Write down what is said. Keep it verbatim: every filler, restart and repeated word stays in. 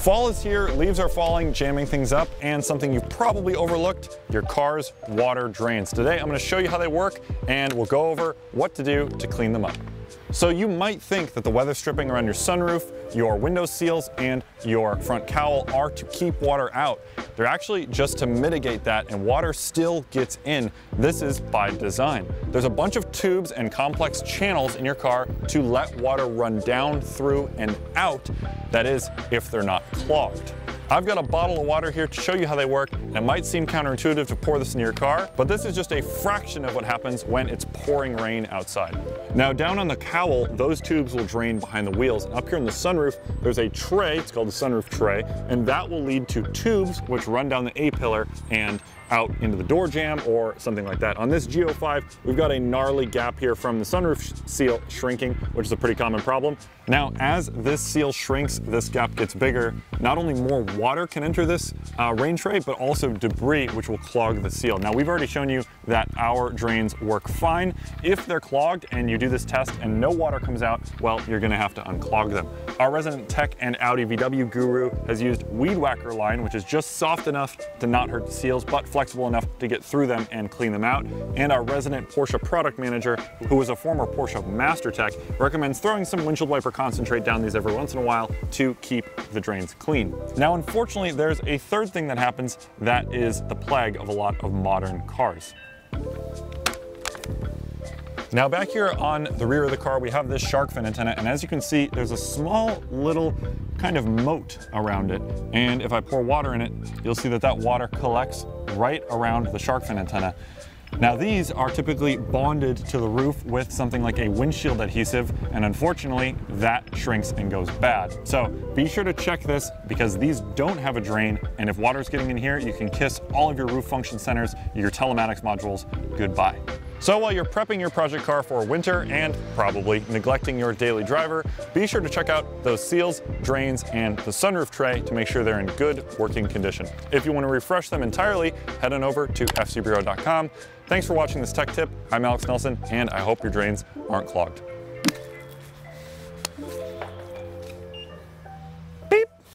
Fall is here, leaves are falling, jamming things up, and something you've probably overlooked, your car's water drains. Today I'm going to show you how they work, and we'll go over what to do to clean them up. So you might think that the weather stripping around your sunroof, your window seals, and your front cowl are to keep water out. They're actually just to mitigate that, and water still gets in. This is by design. There's a bunch of tubes and complex channels in your car to let water run down, through, and out. That is, if they're not clogged. I've got a bottle of water here to show you how they work. It might seem counterintuitive to pour this in your car, but this is just a fraction of what happens when it's pouring rain outside. Now down on the cowl, those tubes will drain behind the wheels. Up here in the sunroof, there's a tray, it's called the sunroof tray, and that will lead to tubes which run down the A-pillar and out into the door jamb or something like that. On this G O five, we've got a gnarly gap here from the sunroof seal shrinking, which is a pretty common problem. Now, as this seal shrinks, this gap gets bigger. Not only more water can enter this uh, rain tray, but also debris, which will clog the seal. Now, we've already shown you that our drains work fine. If they're clogged and you do this test and no water comes out, well, you're gonna have to unclog them. Our resident tech and Audi V W guru has used Weed Whacker line, which is just soft enough to not hurt the seals, but flexible enough to get through them and clean them out. And our resident Porsche product manager, who is a former Porsche master tech, recommends throwing some windshield wiper concentrate down these every once in a while to keep the drains clean. Now, unfortunately, there's a third thing that happens that is the plague of a lot of modern cars. Now back here on the rear of the car, we have this shark fin antenna, and as you can see, there's a small little kind of moat around it. And if I pour water in it, you'll see that that water collects right around the shark fin antenna. Now these are typically bonded to the roof with something like a windshield adhesive, and unfortunately that shrinks and goes bad. So be sure to check this because these don't have a drain, and if water's getting in here, you can kiss all of your roof function centers, your telematics modules, goodbye. So while you're prepping your project car for winter and probably neglecting your daily driver, be sure to check out those seals, drains, and the sunroof tray to make sure they're in good working condition. If you want to refresh them entirely, head on over to F C P Euro dot com. Thanks for watching this tech tip. I'm Alex Nelson, and I hope your drains aren't clogged.